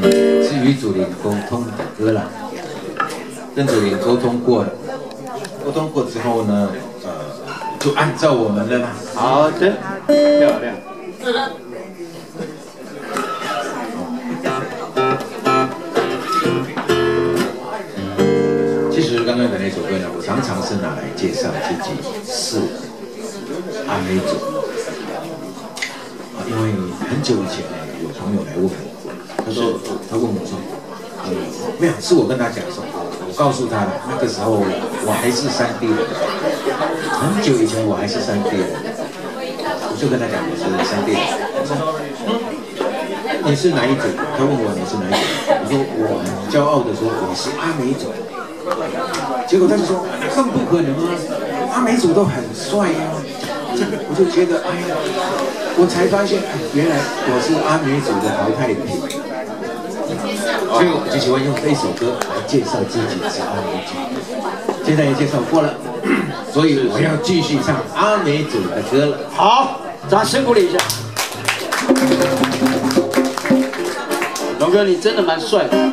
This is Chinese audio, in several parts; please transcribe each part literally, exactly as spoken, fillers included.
是与主灵沟通的歌了，跟主灵沟通过了，沟通过之后呢，呃，就按照我们的啦。 好的，漂亮。 其实刚刚的那首歌呢，我常常是拿来介绍自己是阿美族啊，因为很久以前呢，有朋友来问我，他说他问我说，呃，没有，是我跟他讲说，我告诉他了，那个时候我还是山地人，很久以前我还是山地人，我就跟他讲我是山地人，你是哪一种？他问我你是哪一种？我说我很骄傲的说我是阿美族。结果他就说更不可能啊，阿美族都很帅呀、啊。我就觉得哎呀，我才发现哎，原来我是阿美族的淘汰品。所以我就喜欢用这一首歌来介绍自己是阿美族。现在也介绍过了，所以我要继续唱阿美族的歌了。 好，掌声鼓励一下。龙哥，你真的蛮帅的。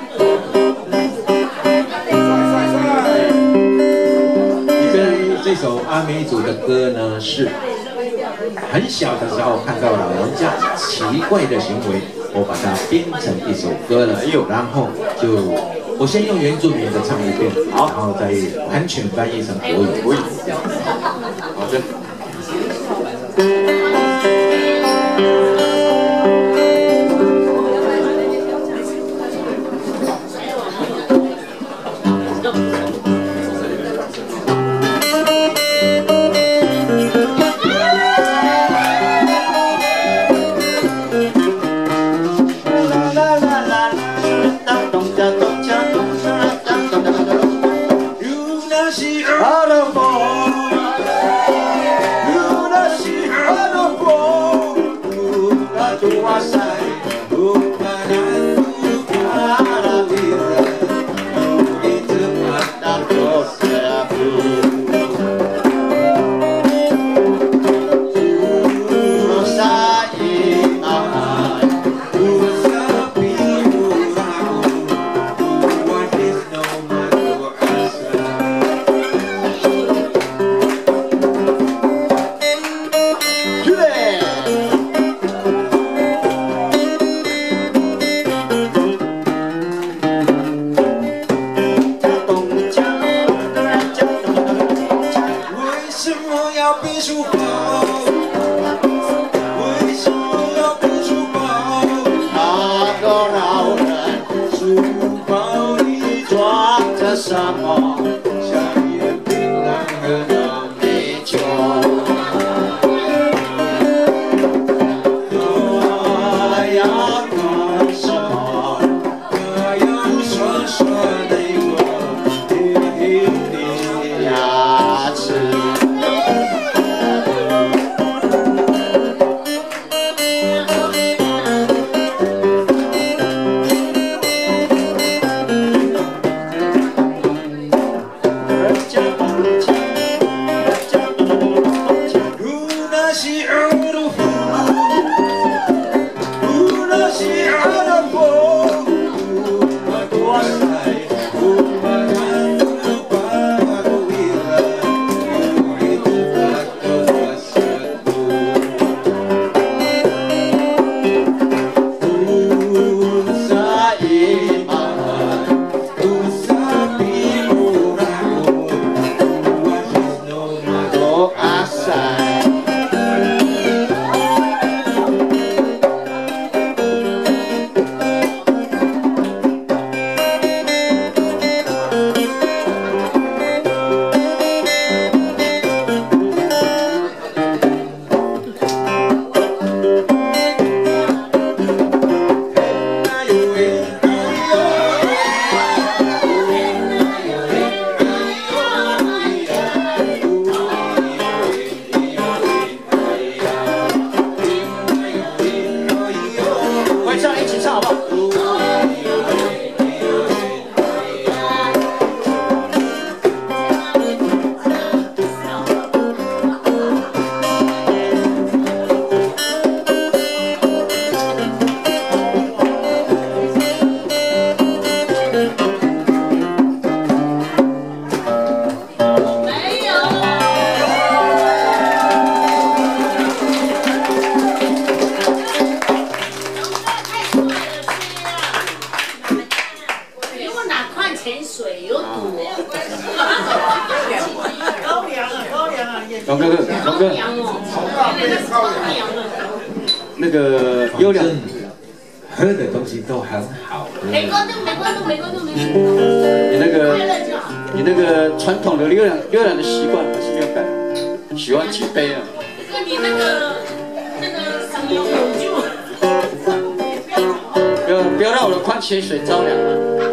这首阿美族的歌呢，是很小的时候看到老人家奇怪的行为，我把它编成一首歌了。然后就我先用原住民的唱一遍，好，然后再完全翻译成国语。国语。好的。 那个优良， 喝的东西都很好。 没关注，没关注，没关注，没关注。 你那个，你那个传统的优良优良的习惯还是没有改，喜欢举杯啊。 哥，你那个那个嗓音有救。 不要不要让我的矿泉水着凉了。